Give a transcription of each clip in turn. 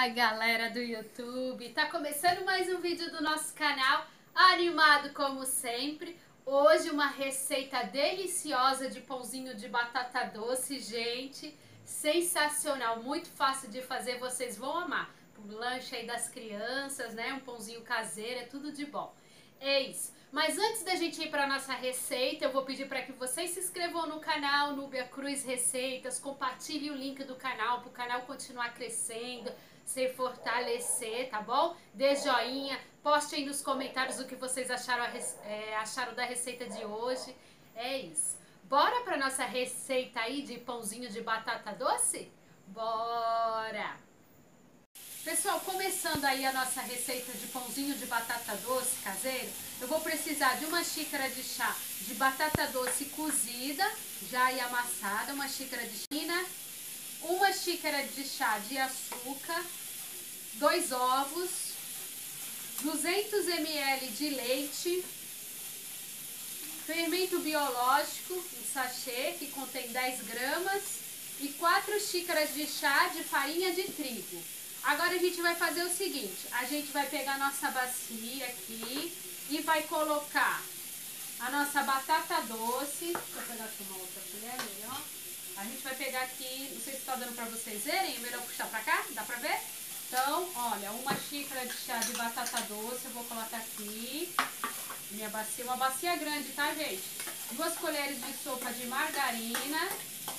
Fala galera do YouTube, tá começando mais um vídeo do nosso canal, animado como sempre. Hoje uma receita deliciosa de pãozinho de batata doce, gente, sensacional, muito fácil de fazer, vocês vão amar. Pro lanche aí das crianças, né, um pãozinho caseiro, é tudo de bom. É isso. Mas antes da gente ir para a nossa receita, eu vou pedir para que vocês se inscrevam no canal Núbia Cruz Receitas, compartilhem o link do canal para o canal continuar crescendo, se fortalecer, tá bom? Dê joinha, poste aí nos comentários o que vocês acharam da receita de hoje. É isso. Bora para nossa receita aí de pãozinho de batata doce? Bora! Pessoal, começando aí a nossa receita de pãozinho de batata doce caseiro, eu vou precisar de uma xícara de chá de batata doce cozida, já e amassada, uma xícara de china, uma xícara de chá de açúcar, 2 ovos, 200 ml de leite, fermento biológico, um sachê que contém 10 gramas e 4 xícaras de chá de farinha de trigo. Agora a gente vai fazer o seguinte, a gente vai pegar a nossa bacia aqui e vai colocar a nossa batata doce. Deixa eu pegar aqui uma outra colher, melhor. A gente vai pegar aqui, não sei se está dando para vocês verem, é melhor puxar para cá, dá para ver? Então, olha, uma xícara de chá de batata doce, eu vou colocar aqui, minha bacia, uma bacia grande, tá, gente? 2 colheres de sopa de margarina.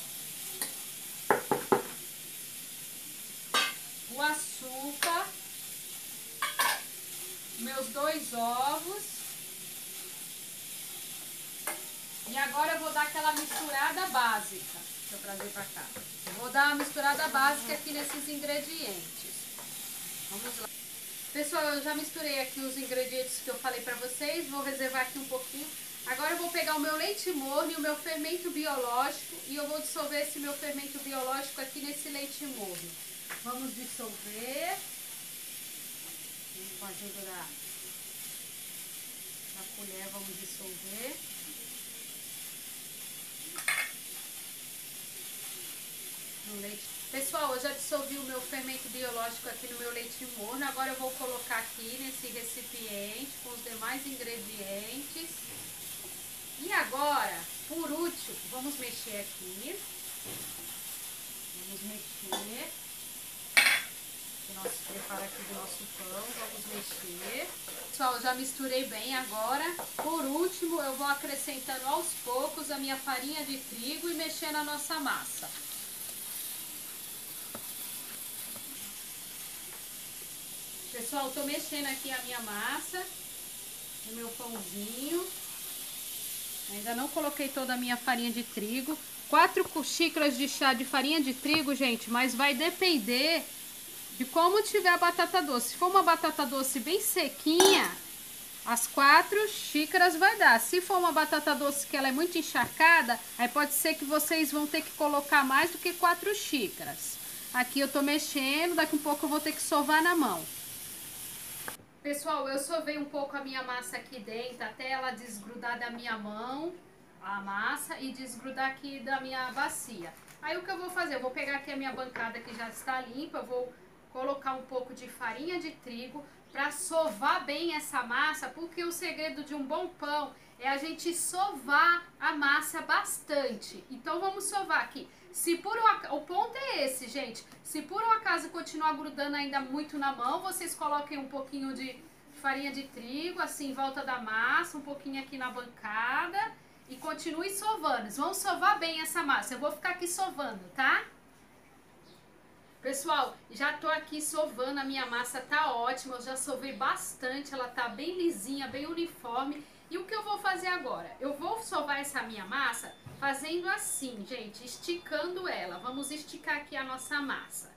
O açúcar, meus 2 ovos, e agora eu vou dar aquela misturada básica. Deixa eu trazer pra cá. Eu vou dar uma misturada básica aqui nesses ingredientes. Vamos lá. Pessoal, eu já misturei aqui os ingredientes que eu falei pra vocês, vou reservar aqui um pouquinho. Agora eu vou pegar o meu leite morno e o meu fermento biológico e eu vou dissolver esse meu fermento biológico aqui nesse leite morno. Vamos dissolver, com a ajuda da colher, vamos dissolver. No leite. Pessoal, eu já dissolvi o meu fermento biológico aqui no meu leite morno, agora eu vou colocar aqui nesse recipiente com os demais ingredientes. E agora, por último, vamos mexer aqui. Vamos mexer. Nosso preparo aqui do nosso pão, vamos mexer. Pessoal, eu já misturei bem agora. Por último, eu vou acrescentando aos poucos a minha farinha de trigo e mexendo a nossa massa. Pessoal, eu tô mexendo aqui a minha massa, o meu pãozinho. Ainda não coloquei toda a minha farinha de trigo. 4 xícaras de chá de farinha de trigo, gente, mas vai depender de como tiver a batata doce. Se for uma batata doce bem sequinha, as 4 xícaras vai dar. Se for uma batata doce que ela é muito encharcada, aí pode ser que vocês vão ter que colocar mais do que 4 xícaras. Aqui eu tô mexendo, daqui um pouco eu vou ter que sovar na mão. Pessoal, eu sovei um pouco a minha massa aqui dentro, até ela desgrudar da minha mão, a massa, e desgrudar aqui da minha bacia. Aí o que eu vou fazer? Eu vou pegar aqui a minha bancada que já está limpa, eu vou colocar um pouco de farinha de trigo para sovar bem essa massa, porque o segredo de um bom pão é a gente sovar a massa bastante. Então vamos sovar aqui. O ponto é esse, gente. Se por um acaso continuar grudando ainda muito na mão, vocês coloquem um pouquinho de farinha de trigo, assim, em volta da massa, um pouquinho aqui na bancada e continue sovando. Vamos sovar bem essa massa. Eu vou ficar aqui sovando, tá? Pessoal, já tô aqui sovando, a minha massa tá ótima, eu já sovei bastante, ela tá bem lisinha, bem uniforme. E o que eu vou fazer agora? Eu vou sovar essa minha massa fazendo assim, gente, esticando ela. Vamos esticar aqui a nossa massa.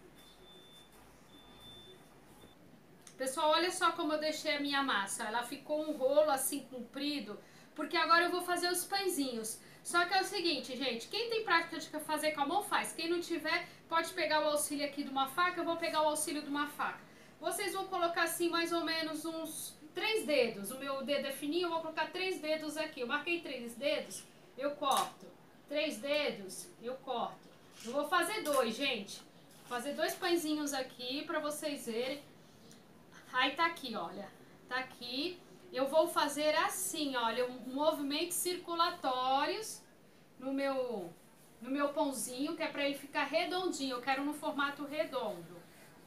Pessoal, olha só como eu deixei a minha massa, ela ficou um rolo assim comprido, porque agora eu vou fazer os pãezinhos. Só que é o seguinte, gente, quem tem prática de fazer com a mão faz, quem não tiver pode pegar o auxílio aqui de uma faca, eu vou pegar o auxílio de uma faca. Vocês vão colocar assim mais ou menos uns 3 dedos, o meu dedo é fininho, eu vou colocar 3 dedos aqui, eu marquei 3 dedos, eu corto, 3 dedos, eu corto. Eu vou fazer 2, gente, fazer 2 pãezinhos aqui pra vocês verem. Aí tá aqui, olha. Tá aqui. Eu vou fazer assim, olha, movimentos circulatórios no meu pãozinho, que é pra ele ficar redondinho. Eu quero no formato redondo.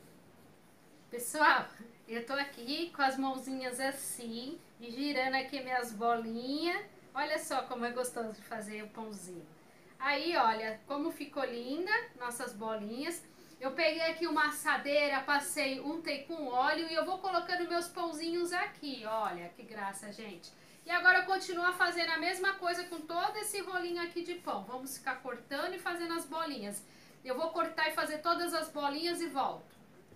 Pessoal, eu tô aqui com as mãozinhas assim, e girando aqui minhas bolinhas. Olha só como é gostoso de fazer o pãozinho. Aí, olha, como ficou linda nossas bolinhas. Eu peguei aqui uma assadeira, passei, untei com óleo e eu vou colocando meus pãozinhos aqui. Olha, que graça, gente. E agora eu continuo fazendo a mesma coisa com todo esse rolinho aqui de pão. Vamos ficar cortando e fazendo as bolinhas. Eu vou cortar e fazer todas as bolinhas e volto.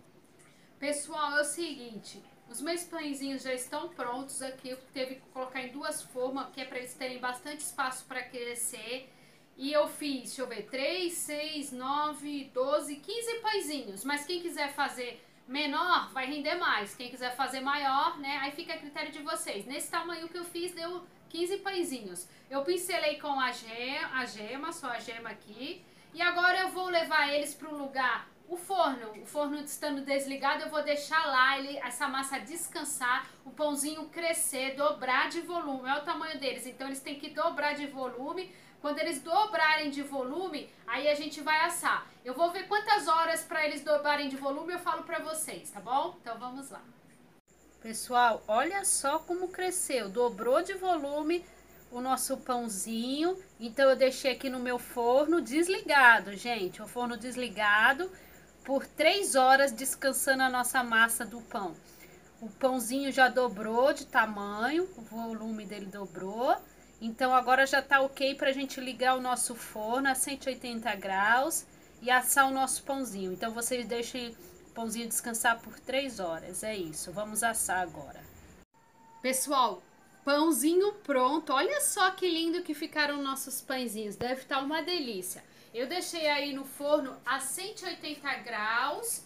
Pessoal, é o seguinte, os meus pãezinhos já estão prontos aqui, eu teve que colocar em 2 formas, que é para eles terem bastante espaço para crescer. E eu fiz, deixa eu ver, 3, 6, 9, 12, 15 pãezinhos. Mas quem quiser fazer menor, vai render mais. Quem quiser fazer maior, né, aí fica a critério de vocês. Nesse tamanho que eu fiz, deu 15 pãezinhos. Eu pincelei com a gema, só a gema aqui. E agora eu vou levar eles para um lugar... O forno estando desligado, eu vou deixar lá essa massa descansar, o pãozinho crescer, dobrar de volume. Olha o tamanho deles, então eles têm que dobrar de volume. Quando eles dobrarem de volume, aí a gente vai assar. Eu vou ver quantas horas para eles dobrarem de volume, eu falo para vocês, tá bom? Então vamos lá. Pessoal, olha só como cresceu, dobrou de volume o nosso pãozinho. Então eu deixei aqui no meu forno desligado, gente, o forno desligado por 3 horas, descansando a nossa massa do pão. O pãozinho já dobrou de tamanho, o volume dele dobrou. Então agora já tá ok pra gente ligar o nosso forno a 180 graus e assar o nosso pãozinho. Então vocês deixem o pãozinho descansar por 3 horas, é isso. Vamos assar agora. Pessoal, pãozinho pronto. Olha só que lindo que ficaram nossos pãezinhos. Deve estar uma delícia. Eu deixei aí no forno a 180 graus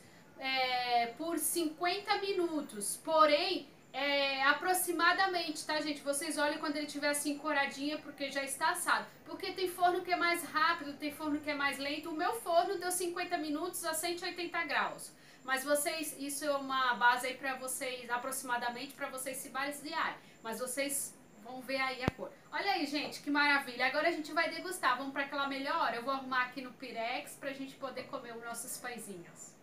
por 50 minutos. Porém, aproximadamente, tá, gente? Vocês olhem quando ele estiver assim coradinha, porque já está assado. Porque tem forno que é mais rápido, tem forno que é mais lento. O meu forno deu 50 minutos a 180 graus. Mas vocês, isso é uma base aí pra vocês, aproximadamente, pra vocês se basearem. Mas vocês vão ver aí a cor. Olha aí, gente, que maravilha. Agora a gente vai degustar. Vamos pra aquela melhor hora. Eu vou arrumar aqui no Pirex pra gente poder comer os nossos pãezinhos.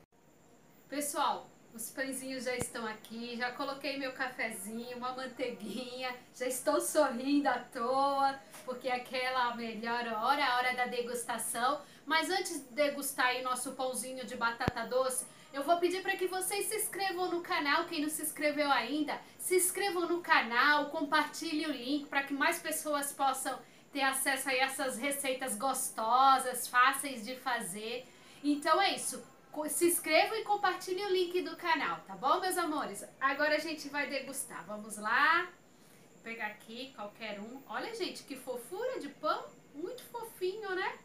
Pessoal, os pãezinhos já estão aqui. Já coloquei meu cafezinho, uma manteiguinha. Já estou sorrindo à toa, porque é aquela melhor hora, a hora da degustação. Mas antes de degustar aí nosso pãozinho de batata doce, eu vou pedir para que vocês se inscrevam no canal, quem não se inscreveu ainda, se inscrevam no canal, compartilhe o link para que mais pessoas possam ter acesso a essas receitas gostosas, fáceis de fazer. Então é isso, se inscrevam e compartilhe o link do canal, tá bom, meus amores? Agora a gente vai degustar, vamos lá, vou pegar aqui qualquer um. Olha, gente, que fofura de pão, muito fofinho, né?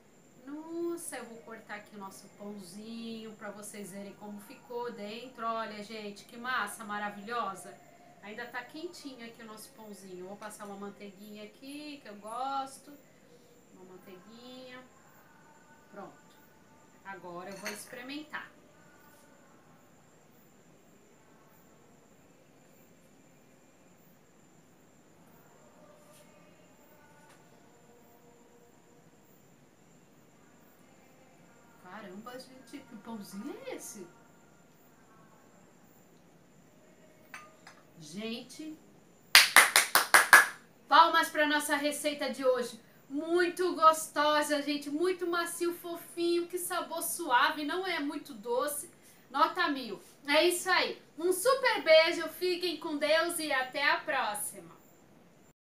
Nossa, eu vou cortar aqui o nosso pãozinho para vocês verem como ficou dentro. Olha, gente, que massa maravilhosa. Ainda tá quentinho aqui o nosso pãozinho. Vou passar uma manteiguinha aqui, que eu gosto. Uma manteiguinha. Pronto. Agora eu vou experimentar. Caramba, gente, que pãozinho é esse? Gente, palmas para nossa receita de hoje. Muito gostosa, gente, muito macio, fofinho, que sabor suave, não é muito doce. Nota 1000. É isso aí. Um super beijo, fiquem com Deus e até a próxima.